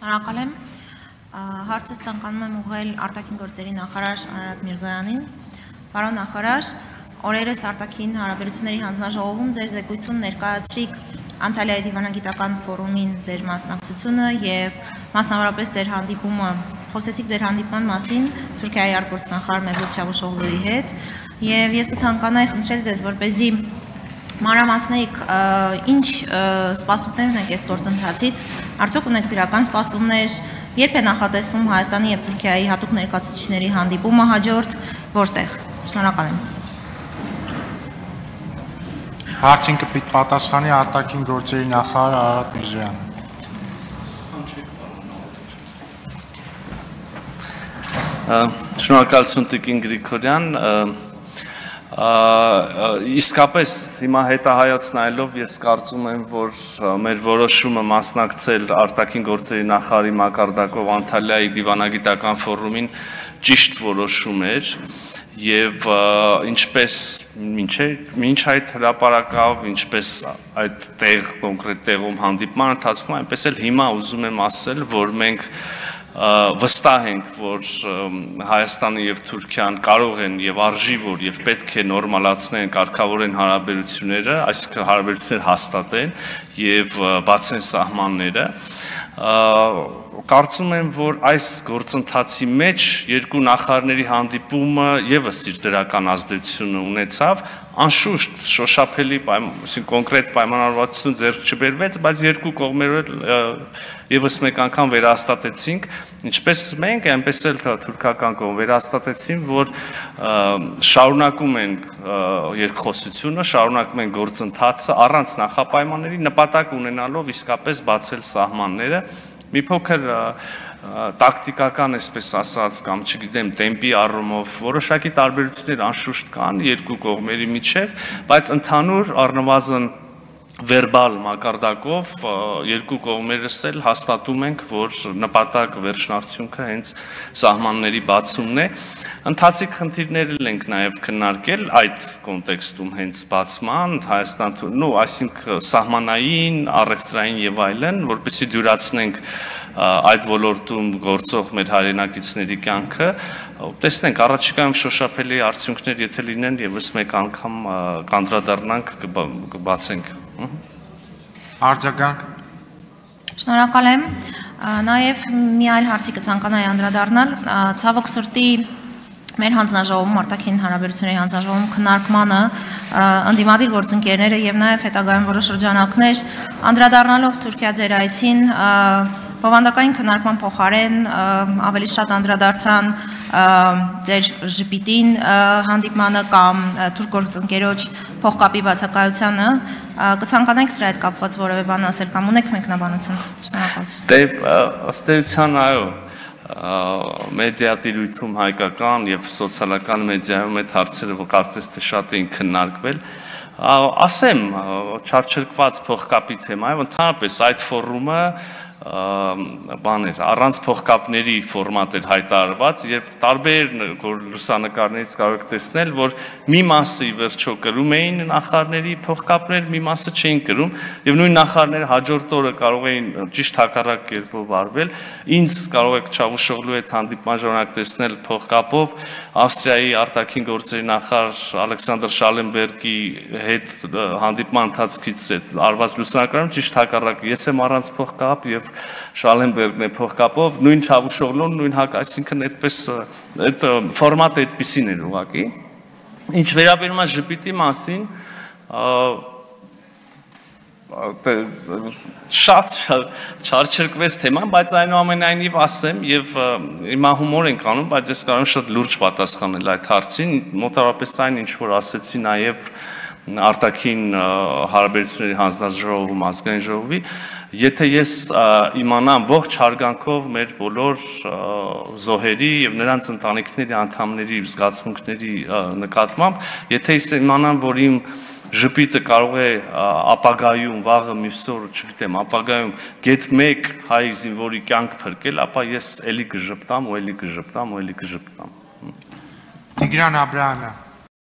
Շնորհակալ եմ։ Հարցս ցանկանում եմ ուղղել արտաքին գործերի նախարար Արարատ Միրզոյանին։ Պարոն նախարար, օրերս արտաքին հարաբերությունների հանձնաժողովում ձեր զեկույցում ներկայացրիք Անտալիայի դիվանագիտական ֆորումին ձեր մասնակցությունը եւ մասնավորապես ձեր հանդիպումը, խոսեցիք ձեր հանդիպման մասին Թուրքիայի արտգործնախարար Մևլութ Չավուշօղլուի հետ եւ ես կցանկանայի խնդրել ձեզ, որպեսզի մանրամասնեիք ինչ սպասումներ ունեք այս գործընթացից, արդյոք ունեք դրական սպասումներ, երբ է նախատեսվում Հայաստանի եւ Թուրքիայի հատուկ ներկայացուցիչների հանդիպումը հաջորդ, որտեղ։ Շնորհակալ եմ։ Հարցին կպիտ պատասխանի արտաքին գործերի նախարար Արարատ Միրզոյանը։ Շնորհակալություն Տիկին Գրիգորյան, իսկապես հիմա հետահայաց նայելով ես կարծում եմ, որ մեր որոշումը մասնակցել արտաքին գործերի նախարարի մակարդակով Անտալիայի դիվանագիտական ֆորումին ճիշտ որոշում էր եւ ինչպես մինչ այդ հրապարակավ, ինչպես այդ կոնկրետ տեղում հանդիպման ընթացքում, այնպես էլ հիմա ուզում եմ ասել, որ մենք վստահ ենք, որ Հայաստանը եւ Թուրքիան կարող են եւ արժի որ եւ պետք է նորմալացնեն, կարգավորեն հարաբերությունները, այսինքն հարաբերություններ հաստատեն եւ բացեն սահմանները։ Կարծում եմ, որ այս գործընթացի մեջ երկու նախարարների հանդիպումը եւս իր դրական ազդեցություն ունեցավ, անշուշտ շոշափելի կոնկրետ պայմանավորվածություն ձեռք չբերվեց, բայց երկու կողմերով եւս մեկ անգամ վերահաստատեցինք, ինչպես մենք, այնպես էլ թուրքական կողմը վերահաստատեցին, որ շարունակում են երկխոսությունը, շարունակում են գործընթացը առանց նախապայմանների, նպատակ ունենալով իսկապես բացել սահմանները։ Մի փոքր տակտիկական, այսպես ասած, կամ չգիտեմ, տեմպի առումով որոշակի տարբերություններ անշուշտ կան երկու կողմերի միջև, բայց ընդհանուր առնվազն վերբալ մակարդակով երկու կողմերս էլ հաստատում ենք, որ նպատակ վերջնարդյունքը հենց սահմանների բացումն է։ Ընթացիկ խնդիրներ ենք նաև քննարկել այդ կոնտեքստում հենց բացման, Հայաստան, այսինքն սահմանային, առևտրային եւ այլն, որպեսզի դյուրացնենք այդ ոլորտում գործող մեր հայրենակիցների կյանքը, տեսնենք առաջիկայում շոշափելի արդյունքներ եթե լինեն եւս մեկ անգամ կանդրադառնանք, կբացենք։ Արձագանք։ Շնորհակալ եմ։ Նաև մի այլ հարցի կցանկանայի անդրադառնալ, ցավոք սրտի մեր հանձնաժողովում, արտաքին հարաբերությունների հանձնաժողովում քննարկմանը ընդդիմադիր գործընկերները եւ նաեւ հետագայում որոշ շրջանակներ անդրադառնալով Թուրքիա ձեր այցին բովանդակային քննարկման փոխարեն ավելի շատ անդրադարձան ձեր ժպիտին հանդիպմանը կամ թուրք գործընկերոջ փոխկապի բացակայությանը, կցանկանայինք սրա հետ կապված որևէ բան ասել կամ ունեք մեկնաբանություն։ Շնորհակալություն։ Դե ըստ էության այո, մեդիա տիրույթում հայկական եւ սոցիալական մեդիայում այդ հարցերը կարծես թե շատ էին քննարկվել, ասեմ չարչրկված փոխկապի թեմայով ընդհանրապես այդ ֆորումը բաներ առանց փոխկապների ֆորմատ էր հայտարարված եւ տարբեր լուսանկարներից կարող եք տեսնել, որ մի մասը ի վերջո կրում էին նախարարների փոխկապներ, մի մասը չէին կրում եւ նույն նախարարները հաջորդ օրը կարող էին ճիշտ հակառակ կերպով վարվել։ Ինձ կարող եք Չավուշօղլուի հետ հանդիպման ժամանակ տեսնել փոխկապով Ավստրիայի արտաքին գործերի նախարար Ալեքսանդր Շալենբերգի հետ հանդիպման ընթացքից արված լուսանկարում ճիշտ հակառակ ես եմ առանց փոխկապ եւ Շալենբերգն է փոխկապով, նույն Չավուշօղլուն, նույն հակասինքն այդպես այդ ֆորմատը այդպեսին էր ուղղակի։ Ինչ վերաբերում է ժպիտի մասին, շատ չարչրկվեց թեման, բայց այնուամենայնիվ ասեմ եւ հիմա հումոր ենք անում, բայց ես կարող եմ շատ լուրջ պատասխանել այդ հարցին, մոտավորապես այն ինչ որ ասեցի նաեւ արտաքին հարաբերությունների հանձնաժողովում ազգային ժողովի, եթե ես իմանամ ողջ հարգանքով մեր բոլոր զոհերի եւ նրանց ընտանիքների անդամների զգացմունքների նկատմամբ, եթե ես իմանամ, որ իմ ժպիտը կարող է ապագայում, վաղը մյուս օրը, չգիտեմ, ապագայում գեթ 1 հայ զինվորի կյանք փրկել, ապա ես էլի կժպտամ ու էլի կժպտամ ու էլի կժպտամ։ Տիգրան Աբրահամյան։